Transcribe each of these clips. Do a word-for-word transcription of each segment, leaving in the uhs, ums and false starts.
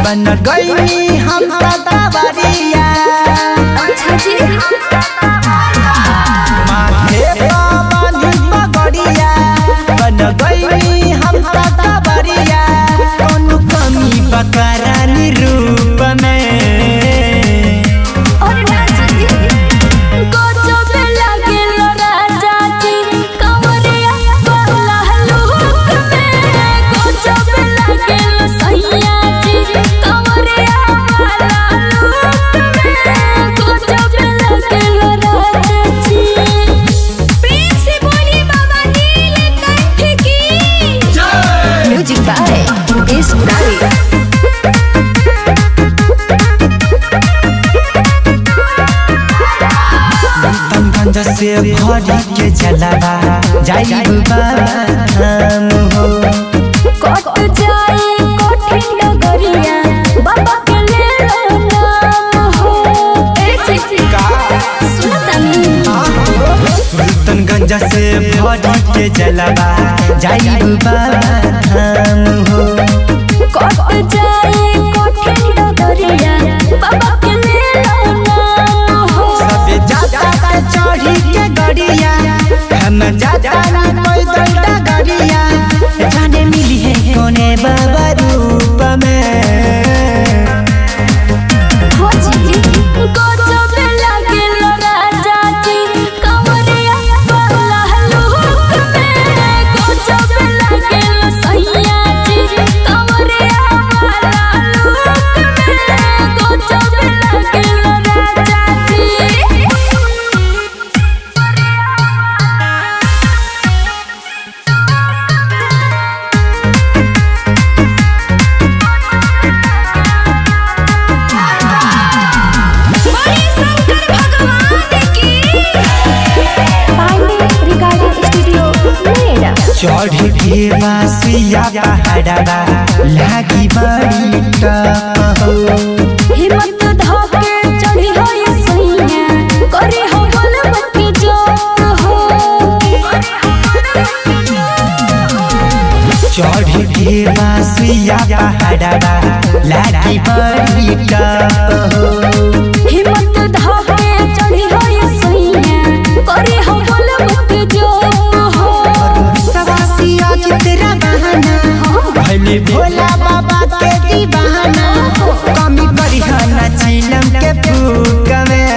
बन गई हम तबरिया। अच्छा जी माथे बांधी पगड़िया बन गई हम तबरिया। कौन कमी बकरानी रूप में से भरी के जलावा जाइब बाम हो। कट जाए कठिन डगरिया बाबा के ले नाम हो। ए चिका सुनतनी सुल्तानगंज से भरी के जलावा जाइब बाम हो। कट जाए कठिन डगरिया बाबा के ले नाम हो। सबे जाता चढ़ी के गड़िया हम जाता ना पैदल डगरिया। जाने मिली है कोने बाबा रूप में। हो जी गजब लागे राजा जी कंवरिया वाला लुक में। गजब लागे सैया जी कंवरिया वाला लुक में। गजब लागे राजा जी। चढ़ के बासिया पहाड़वा लागी बड़ी टप हो। हिम्मत धके चढ़ी हो ये सैया करे हो बलवती जो हो। चढ़ के बासिया पहाड़वा लागी बड़ी टप हो। हिम्मत धके चढ़ी हो ये सैया करे हो बलवती जो हो। तेरा बहाना भले भोला बाबा के दीवाना। कमी करी ना चिलम के फूक में।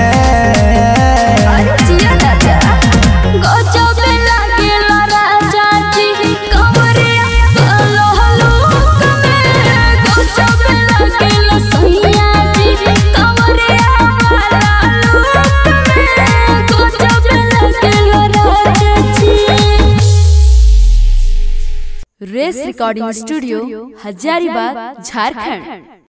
गजब लागे राजा जी कंवरिया वाला लुक में। गजब लागे सैया जी कंवरिया वाला लुक में। गजब लागे राजा जी। Race recording studio Hazaribagh Jharkhand.